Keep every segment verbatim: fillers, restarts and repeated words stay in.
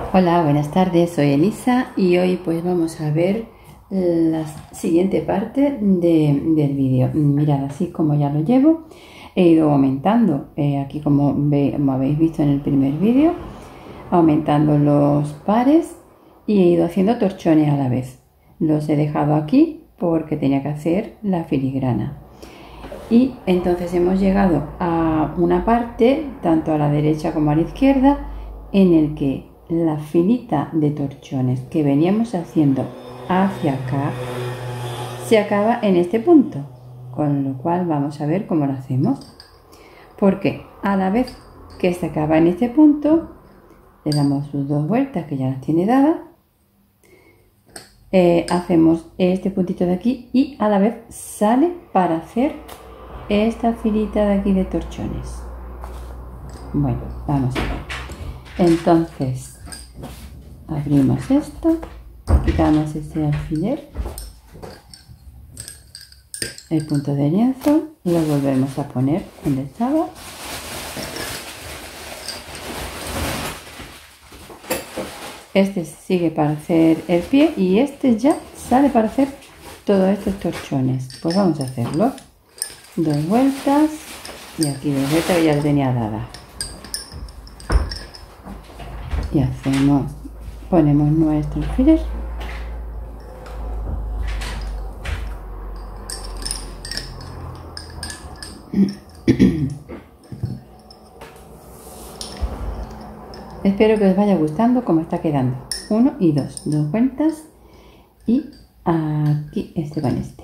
Hola, buenas tardes, soy Elisa y hoy pues vamos a ver la siguiente parte de, del vídeo. Mirad, así como ya lo llevo, he ido aumentando, eh, aquí como, ve, como habéis visto en el primer vídeo, aumentando los pares y he ido haciendo torchones a la vez. Los he dejado aquí porque tenía que hacer la filigrana. Y entonces hemos llegado a una parte, tanto a la derecha como a la izquierda, en el que la filita de torchones que veníamos haciendo hacia acá se acaba en este punto, con lo cual vamos a ver cómo lo hacemos, porque a la vez que se acaba en este punto le damos sus dos vueltas que ya las tiene dadas, eh, hacemos este puntito de aquí y a la vez sale para hacer esta filita de aquí de torchones. Bueno, vamos a ver. Entonces abrimos esto, quitamos este alfiler, el punto de lienzo y lo volvemos a poner donde estaba. Este sigue para hacer el pie y este ya sale para hacer todos estos torchones. Pues vamos a hacerlo. Dos vueltas y aquí dos vueltas que ya lo tenía dada. Y hacemos, ponemos nuestro alfiler. Espero que os vaya gustando cómo está quedando. Uno y dos, dos vueltas y aquí este con este.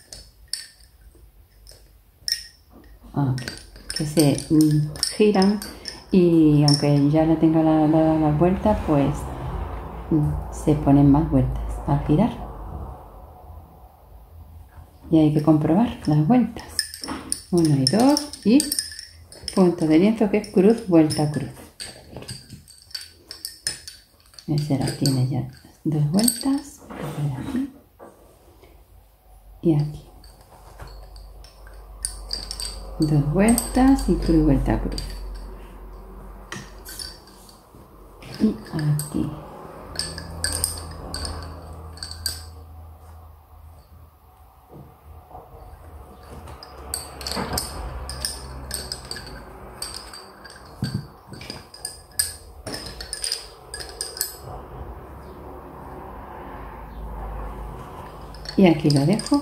Okay. Que se mm, giran y aunque ya la tenga dada la, la vuelta, pues mm, se ponen más vueltas al girar. Y hay que comprobar las vueltas. Uno y dos y punto de lienzo que es cruz, vuelta, cruz. Ese la tiene ya dos vueltas, aquí y aquí. Dos vueltas y cruz, vuelta, cruz. Y aquí. Y aquí lo dejo.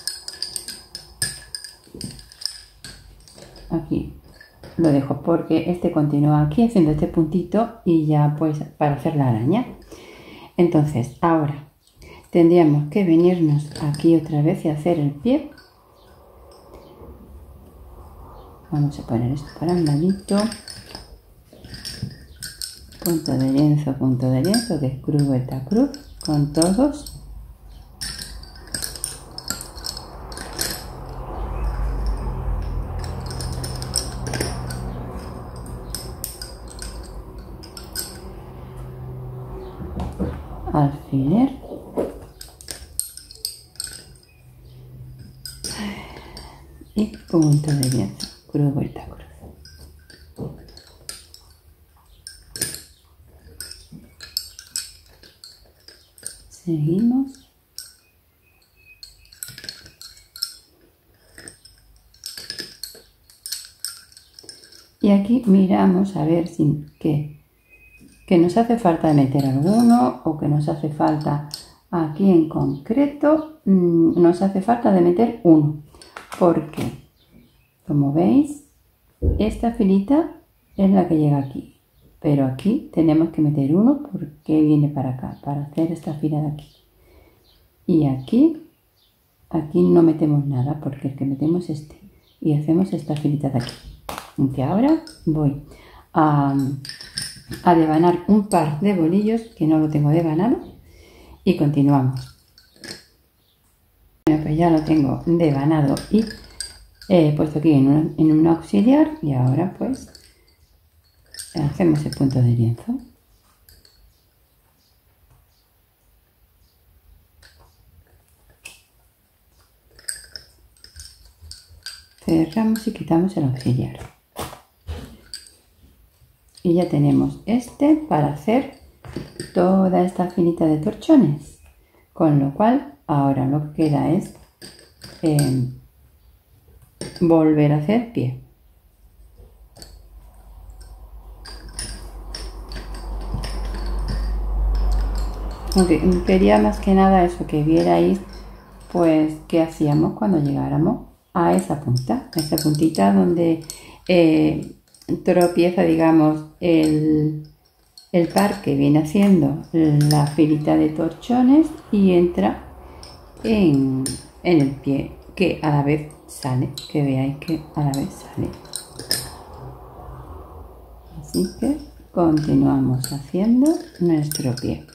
Aquí lo dejo porque este continúa aquí haciendo este puntito y ya pues para hacer la araña. Entonces ahora tendríamos que venirnos aquí otra vez y hacer el pie. Vamos a poner esto para un ladito. Punto de lienzo, punto de lienzo, que es cruz, vuelta, cruz, con todos. Alfiler y punto de lienzo, cruz, vuelta, cruz. Seguimos y aquí miramos a ver si que que nos hace falta meter alguno o que nos hace falta aquí en concreto, mmm, nos hace falta de meter uno, porque como veis esta filita es la que llega aquí, pero aquí tenemos que meter uno porque viene para acá, para hacer esta fila de aquí, y aquí aquí no metemos nada porque el que metemos es este y hacemos esta filita de aquí. Aunque ahora voy a a devanar un par de bolillos que no lo tengo devanado y continuamos. Bueno, pues ya lo tengo devanado y he puesto aquí en un, en un auxiliar y ahora pues hacemos el punto de lienzo. Cerramos y quitamos el auxiliar. Y ya tenemos este para hacer toda esta finita de torchones, con lo cual ahora lo que queda es eh, volver a hacer pie. Aunque quería más que nada eso, que vierais pues qué hacíamos cuando llegáramos a esa punta, a esa puntita donde eh, tropieza, digamos, el, el par que viene haciendo la filita de torchones y entra en, en el pie, que a la vez sale, que veáis que a la vez sale. Así que continuamos haciendo nuestro pie.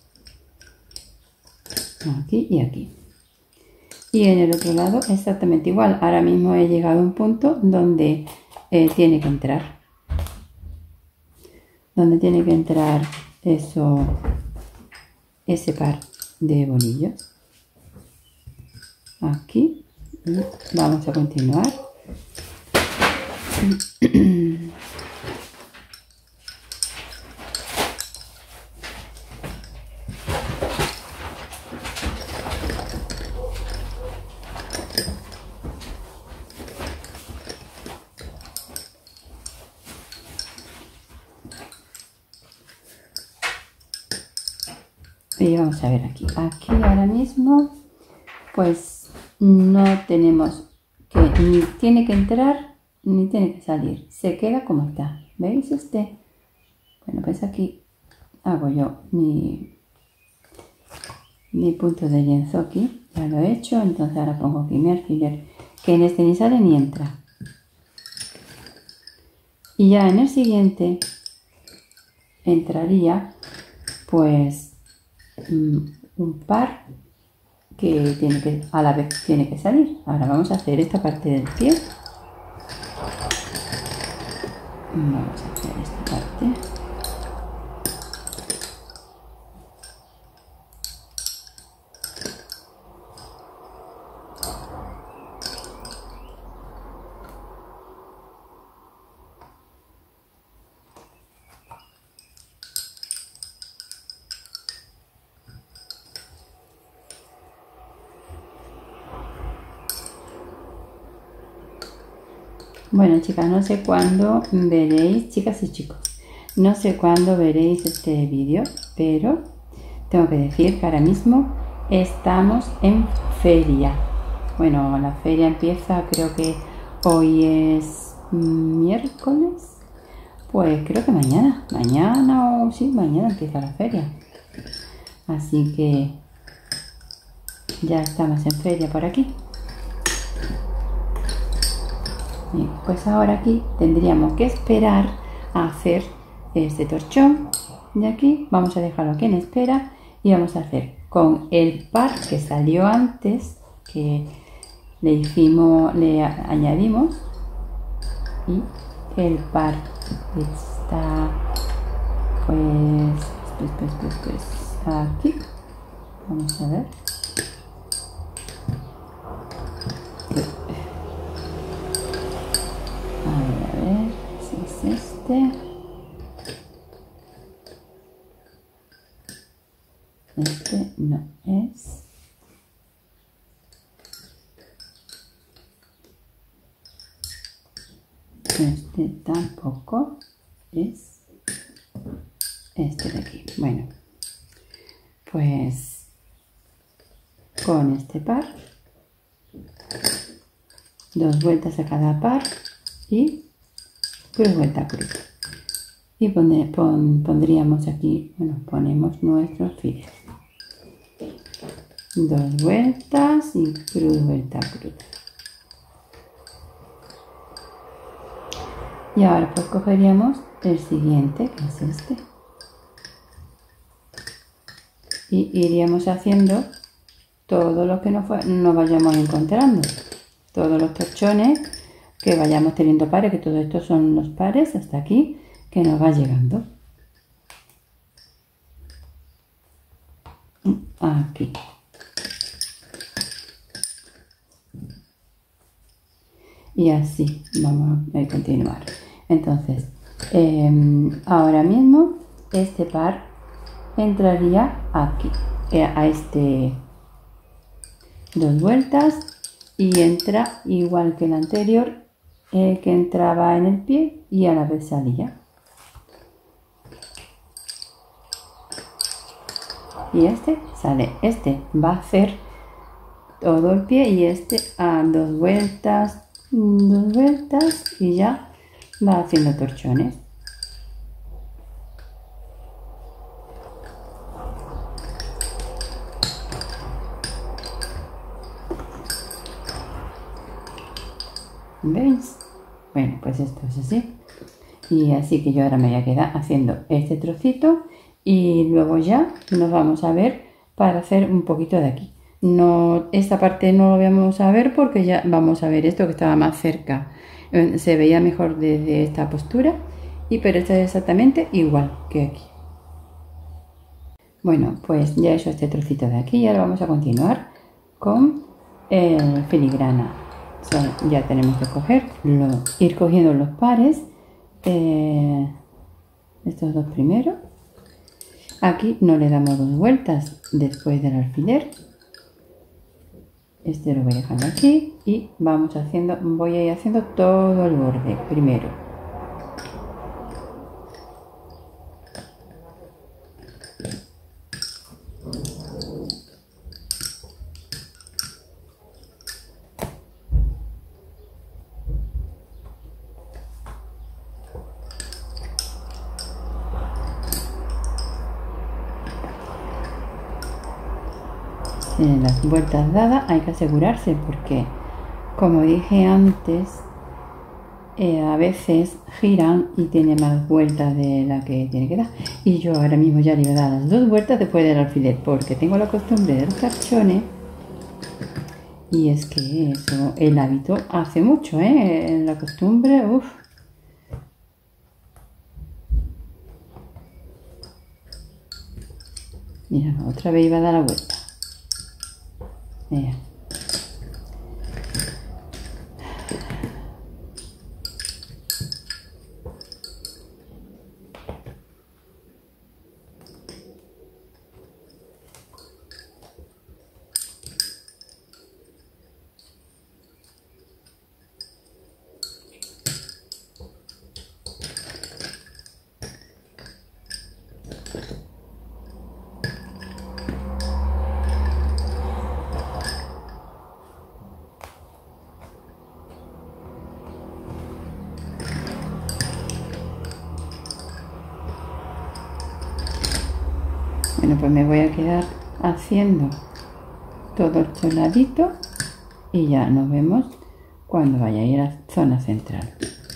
Aquí y aquí. Y en el otro lado exactamente igual. Ahora mismo he llegado a un punto donde eh, tiene que entrar. Donde tiene que entrar eso, ese par de bolillos. Aquí. Y vamos a continuar. Y vamos a ver aquí. Aquí ahora mismo pues no tenemos que ni tiene que entrar ni tiene que salir. Se queda como está. ¿Veis este? Bueno, pues aquí hago yo mi, mi punto de lienzo aquí. Ya lo he hecho. Entonces ahora pongo aquí mi alfiler, que en este ni sale ni entra. Y ya en el siguiente entraría pues un par que tiene que a la vez tiene que salir. Ahora vamos a hacer esta parte del pie. Vamos a hacer esta parte. Bueno, chicas, no sé cuándo veréis, chicas y chicos, no sé cuándo veréis este vídeo, pero tengo que decir que ahora mismo estamos en feria. Bueno, la feria empieza, creo que hoy es miércoles, pues creo que mañana, mañana o sí, mañana empieza la feria. Así que ya estamos en feria por aquí. Bien, pues ahora aquí tendríamos que esperar a hacer este torchón de aquí. Vamos a dejarlo aquí en espera y vamos a hacer con el par que salió antes, que le hicimos, le añadimos, y el par que está pues, pues, pues, pues, pues aquí. Vamos a ver. A ver, a ver, si es este. Este no es. Este tampoco es. Este de aquí. Bueno, pues con este par, dos vueltas a cada par y cruz vuelta cruz. Y pondré, pon, pondríamos aquí, bueno, ponemos nuestro alfiler. Dos vueltas y cruz vuelta cruz. Y ahora pues cogeríamos el siguiente, que es este. Y iríamos haciendo todo lo que nos, nos vayamos encontrando. Todos los torchones que vayamos teniendo pares, que todos estos son los pares hasta aquí, que nos va llegando. Aquí. Y así vamos a continuar. Entonces, eh, ahora mismo este par entraría aquí, a este, dos vueltas, y entra igual que el anterior, eh, que entraba en el pie y a la vez salía. Y este sale, este va a hacer todo el pie y este a dos vueltas, dos vueltas y ya va haciendo torchones. ¿Veis? Bueno, pues esto es así. Y así que yo ahora me voy a quedar haciendo este trocito y luego ya nos vamos a ver para hacer un poquito de aquí. No, esta parte no lo vamos a ver porque ya vamos a ver esto que estaba más cerca. Se veía mejor desde esta postura, y pero esto es exactamente igual que aquí. Bueno, pues ya he hecho este trocito de aquí y ahora vamos a continuar con el filigrana. So, ya tenemos que coger, lo, ir cogiendo los pares, eh, estos dos primeros. Aquí no le damos dos vueltas después del alfiler. Este lo voy dejando aquí y vamos haciendo, voy a ir haciendo todo el borde primero. En las vueltas dadas hay que asegurarse porque, como dije antes, eh, a veces giran y tiene más vueltas de la que tiene que dar. Y yo ahora mismo ya le voy a dar las dos vueltas después del alfiler porque tengo la costumbre de los torchones, y es que eso, el hábito hace mucho, ¿eh? La costumbre, uff. Mira, otra vez iba a dar la vuelta. Mira. Bueno, pues me voy a quedar haciendo todo este ladito y ya nos vemos cuando vaya a ir a la zona central.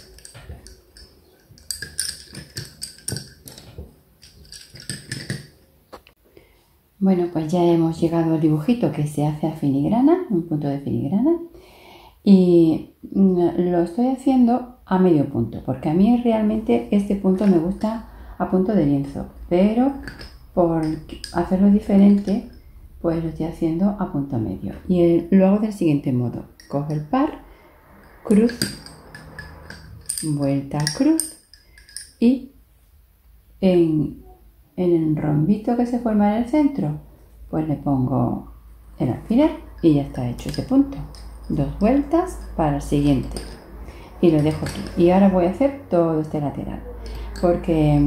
Bueno, pues ya hemos llegado al dibujito que se hace a filigrana, un punto de filigrana, y lo estoy haciendo a medio punto, porque a mí realmente este punto me gusta a punto de lienzo, pero por hacerlo diferente, pues lo estoy haciendo a punto medio. Y el, lo hago del siguiente modo: cojo el par, cruz, vuelta, cruz, y en, en el rombito que se forma en el centro, pues le pongo el alfiler y ya está hecho ese punto. Dos vueltas para el siguiente y lo dejo aquí. Y ahora voy a hacer todo este lateral porque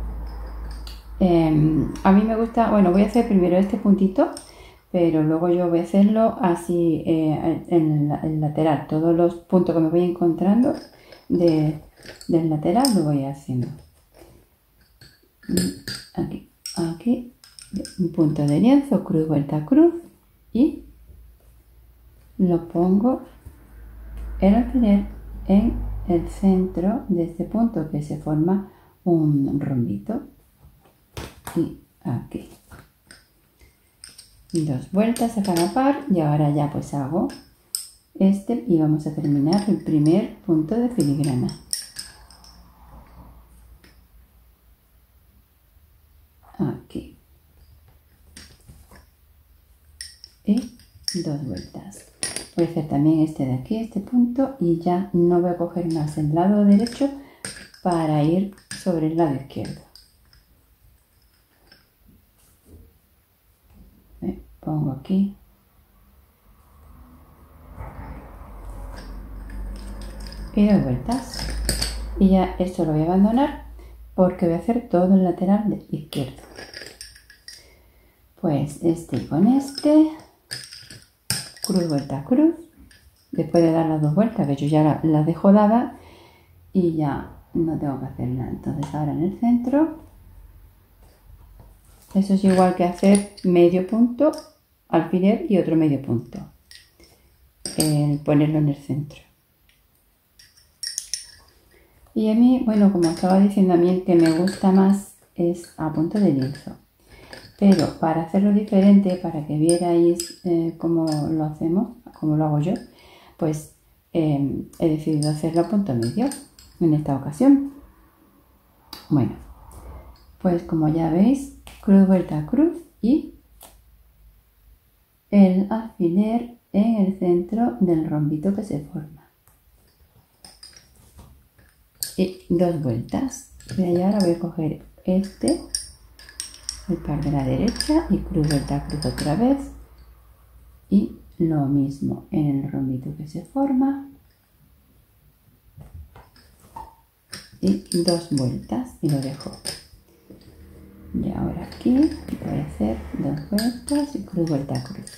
Eh, a mí me gusta, bueno, voy a hacer primero este puntito, pero luego yo voy a hacerlo así eh, en el lateral. Todos los puntos que me voy encontrando de, del lateral lo voy haciendo. Aquí, aquí, un punto de lienzo, cruz, vuelta, cruz, y lo pongo el alfiler en el centro de este punto que se forma un rombito. Y aquí dos vueltas a cada par, y ahora ya pues hago este y vamos a terminar el primer punto de filigrana. Aquí y dos vueltas. Voy a hacer también este de aquí, este punto, y ya no voy a coger más el lado derecho para ir sobre el lado izquierdo. pongo aquí. Y doy vueltas. Y ya esto lo voy a abandonar porque voy a hacer todo el lateral de izquierdo. Pues este con este. Cruz, vuelta, cruz. Después de dar las dos vueltas, que yo ya las la dejo dadas y ya no tengo que hacer nada. Entonces ahora en el centro, eso es igual que hacer medio punto, alfiler y otro medio punto. El ponerlo en el centro. Y a mí, bueno, como estaba diciendo, a mí el que me gusta más es a punto de lienzo. Pero para hacerlo diferente, para que vierais eh, cómo lo hacemos, cómo lo hago yo, pues eh, he decidido hacerlo a punto medio en esta ocasión. Bueno, pues como ya veis, cruz, vuelta, cruz y el alfiler en el centro del rombito que se forma. Y dos vueltas. Y ahora voy a coger este, el par de la derecha y cruz, vuelta, cruz otra vez. Y lo mismo en el rombito que se forma. Y dos vueltas y lo dejo. Y ahora aquí voy a hacer dos vueltas y cruz, vuelta, cruz.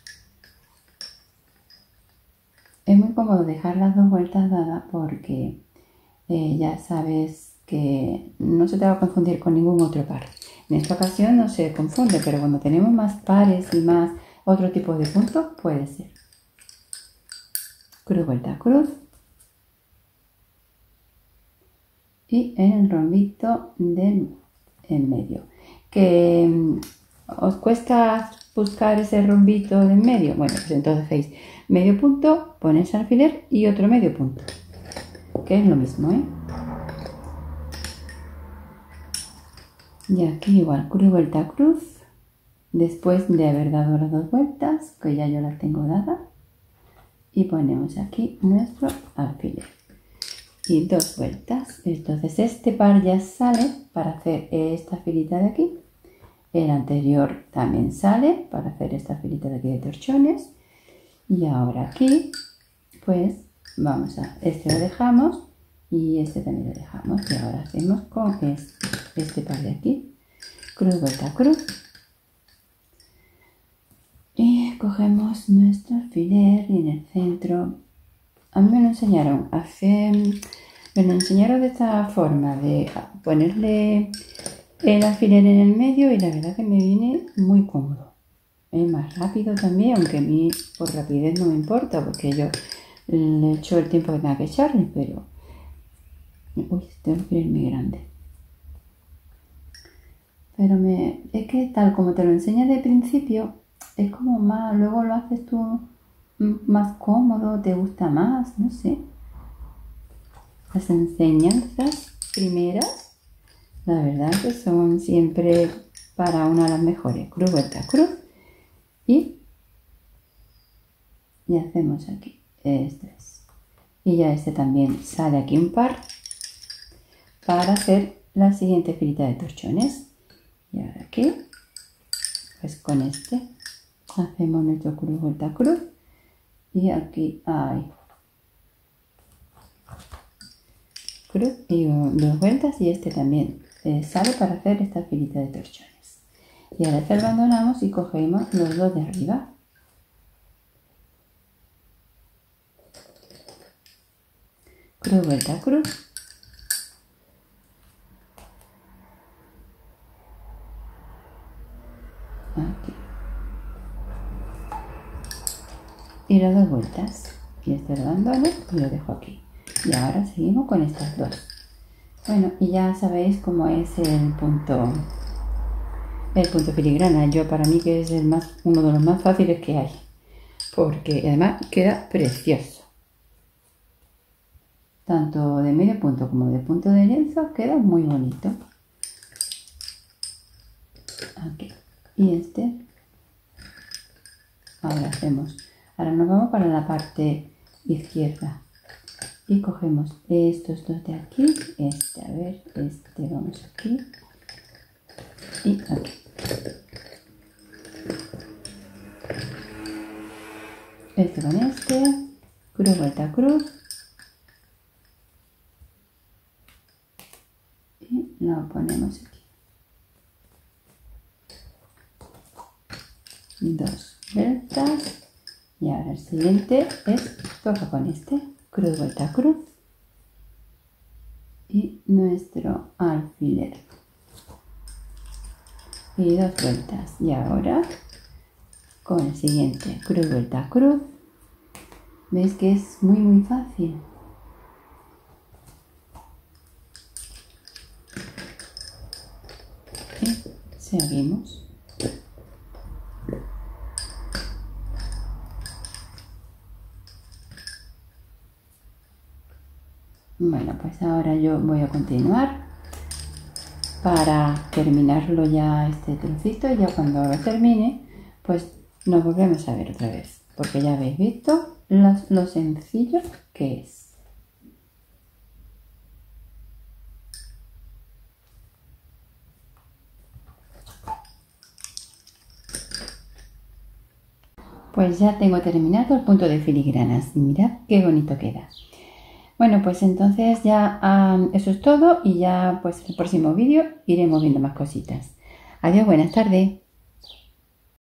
Es muy cómodo dejar las dos vueltas dadas porque eh, ya sabes que no se te va a confundir con ningún otro par. En esta ocasión no se confunde, pero cuando tenemos más pares y más otro tipo de puntos puede ser. Cruz, vuelta, cruz. Y en el rombito del en medio. ¿Que mm, os cuesta buscar ese rombito de en medio? Bueno, pues entonces hacéis medio punto, ponéis alfiler y otro medio punto. Que es lo mismo, ¿eh? Y aquí igual, cruz, vuelta, cruz. Después de haber dado las dos vueltas, que ya yo las tengo dadas. Y ponemos aquí nuestro alfiler. Y dos vueltas. Entonces este par ya sale para hacer esta filita de aquí. El anterior también sale para hacer esta filita de aquí de torchones. Y ahora aquí, pues vamos a, este lo dejamos y este también lo dejamos. Y ahora hacemos con este, este par de aquí. Cruz, vuelta, cruz. Y cogemos nuestro alfiler y en el centro, a mí me lo enseñaron a hacer, me lo enseñaron de esta forma, de ponerle el alfiler en el medio y la verdad que me viene muy cómodo. Es más rápido también, aunque a mí por rapidez no me importa porque yo le echo el tiempo que tenga que echarle, pero... Uy, este alfiler es muy grande. Pero me, es que tal como te lo enseñas de principio, es como más, luego lo haces tú más cómodo, te gusta más, no sé. Las enseñanzas primeras, la verdad que son siempre para una de las mejores. Cruz, vuelta, cruz. Y, y hacemos aquí, este es. Y ya este también sale aquí un par para hacer la siguiente filita de torchones. Y ahora aquí, pues con este hacemos nuestro cruz, vuelta, cruz. Y aquí hay cruz y dos vueltas y este también eh, sale para hacer esta filita de torchones. Y ahora te abandonamos y cogemos los dos de arriba. Cruz, vuelta, cruz. Aquí. Y las dos vueltas. Y este lo abandono y lo dejo aquí. Y ahora seguimos con estas dos. Bueno, y ya sabéis cómo es el punto el punto filigrana. Yo para mí que es el más, uno de los más fáciles que hay. Porque además queda precioso. Tanto de medio punto como de punto de lienzo queda muy bonito. Aquí. Y este. Ahora hacemos. Ahora nos vamos para la parte izquierda. Y cogemos estos dos de aquí. Este, a ver, este vamos aquí. Y aquí. este con este, cruz, vuelta, cruz. Y lo ponemos aquí. Dos vueltas. Y ahora el siguiente es toca con este, cruz, vuelta, cruz. Y nuestro alfiler. Y dos vueltas. Y ahora con el siguiente, cruz, vuelta, cruz. ¿Veis que es muy muy fácil? Y seguimos. Bueno, pues ahora yo voy a continuar para terminarlo ya este trocito, y ya cuando lo termine, pues nos volvemos a ver otra vez, porque ya habéis visto lo, lo sencillo que es. Pues ya tengo terminado el punto de filigranas. Mirad qué bonito queda. Bueno, pues entonces ya um, eso es todo, y ya pues el próximo vídeo iremos viendo más cositas. Adiós, buenas tardes.